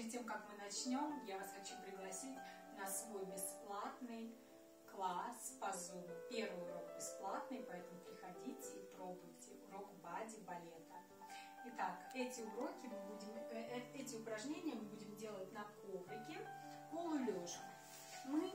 перед тем, как мы начнем, я вас хочу пригласить на свой бесплатный класс по Zoom. Первый урок бесплатный, поэтому приходите и пробуйте. Урок Бади балета. Итак, эти упражнения мы будем делать на коврике, полулежа. Мы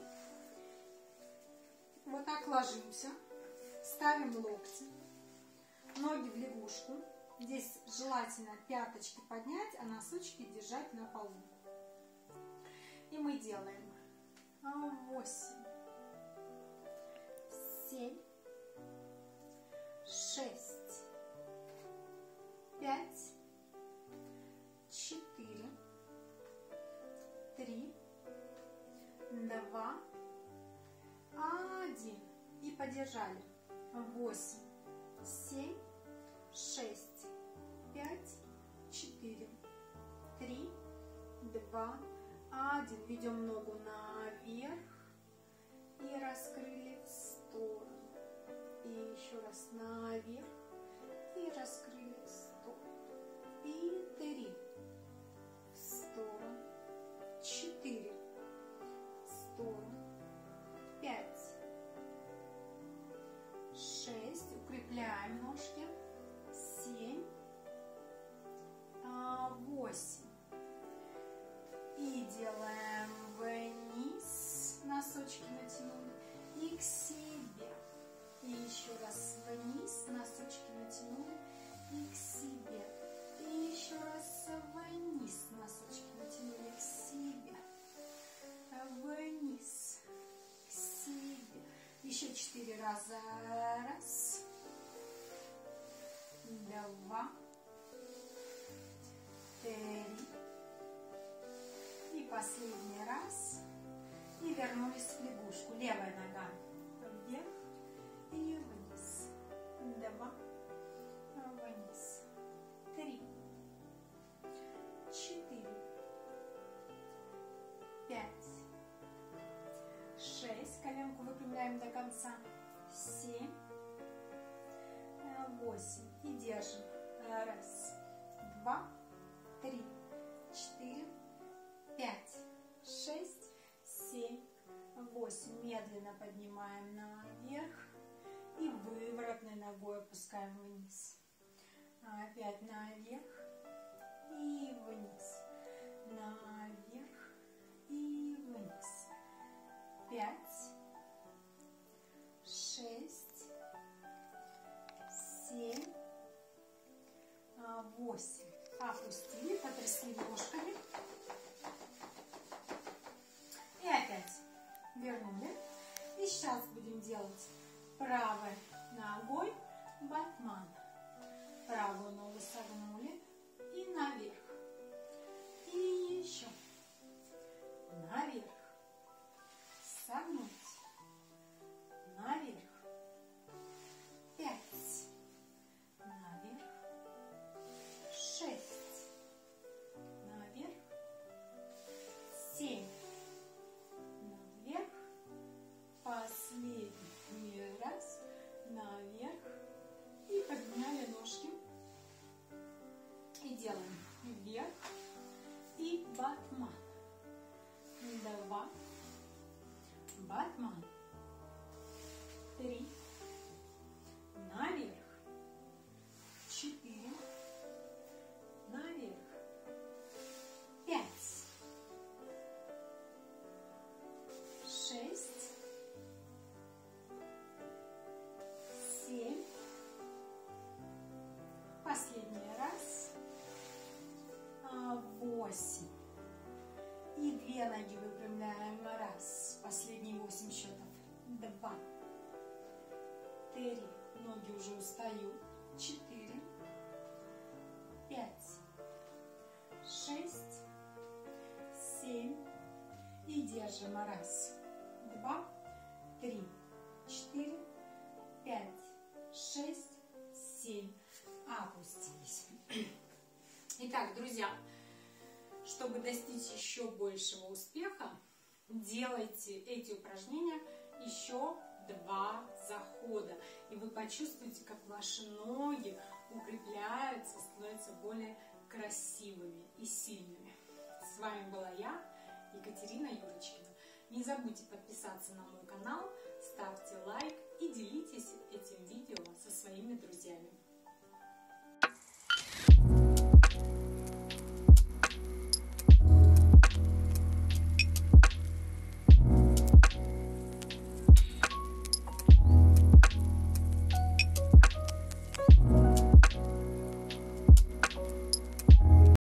вот так ложимся, ставим локти, ноги в лягушку. Здесь желательно пяточки поднять, а носочки держать на полу. И мы делаем 8, 7, 6, 5, 4, 3, 2, 1. И подержали. 8, 7, 6, 5, 4, 3, 2, 1. Ведем ногу наверх и раскрыли в сторону. И еще раз наверх и раскрыли в сторону. И 3 в сторону, 4 в сторону, 5, 6. Укрепляем ножки. 7, 8. И делаем вниз, носочки натянули, и к себе. И еще раз вниз, носочки натянули, и к себе. И еще раз вниз, носочки натянули, к себе. Вниз, к себе. Еще 4 раза. 1, 2, 3. И последний раз. И вернулись в лягушку. Левая нога вверх и вниз. 2, вниз. 3, 4, 5, 6. Коленку выпрямляем до конца. 7, 8. И держим. 1, 2, 3, 4, 5, 6, 7, 8. Медленно поднимаем наверх и выворотной ногой опускаем вниз. Опять наверх и вниз. Наверх и вниз. 5, 6, 7, 8. Опустили, потрясли ножками. И опять вернули. И сейчас будем делать правой ногой батман. Правую ногу согнули и наверх. И еще. Наверх. Согнуть. Наверх. 5. Наверх. 6. Наверх. 7. Наверх. Последний раз. Наверх. И подняли ножки. И делаем вверх. И батман. 2. Батман. 3. Наверх. 4. Наверх. 5. 6. 7. Последний раз. 8. И 2 ноги выпрямляем. 1. Последние 8 счетов. 2. 3. Ноги уже устают. 4. 5. 6. 7. И держим. 1, 2, 3, 4, 5, 6, 7. Опустились. Итак, друзья, чтобы достичь еще большего успеха, делайте эти упражнения еще 2 захода. И вы почувствуете, как ваши ноги укрепляются, становятся более красивыми и сильными. С вами была я, Екатерина Юрочкина. Не забудьте подписаться на мой канал, ставьте лайк и делитесь этим видео со своими друзьями.